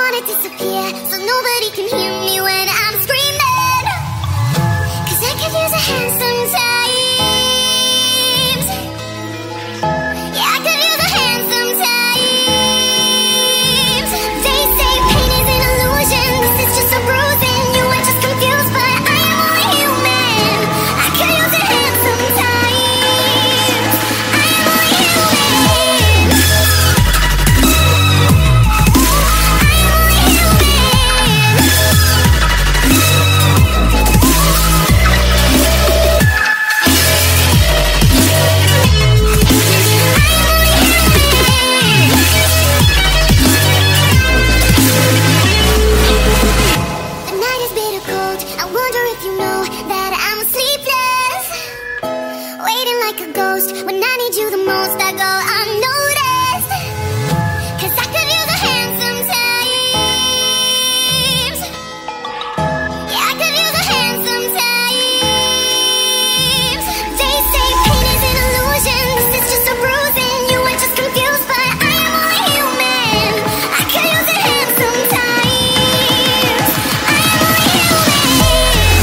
wanna disappear so nobody can hear me when I'm screaming. 'Cause I could use a hand sometimes. Yeah, I could use a hand sometimes. They say pain is an illusion, this is just a bruising. You are just confused, but I am only human. I could use a hand sometimes. I am only human. The night is bitter cold. I wonder if you know that I'm sleepless, waiting like a ghost. When I need you the most, I go unnoticed. 'Cause I could use a hand sometimes. Yeah, I could use a hand sometimes. They say pain is an illusion, this is just a bruising. You are just confused, but I am only human. I could use a hand sometimes. I am only human.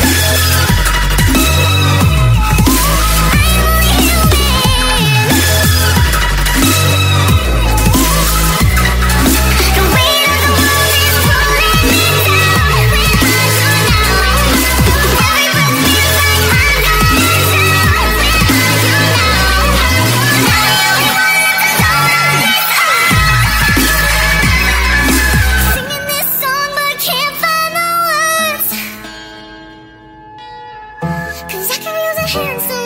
The weight of the world is rolling me down. Where are you now? Every breath feels like I'm going down. Where are you now? Now you wanna let the soul of this out. Singing this song but can't find the words. 'Cause I could use a hand sometimes.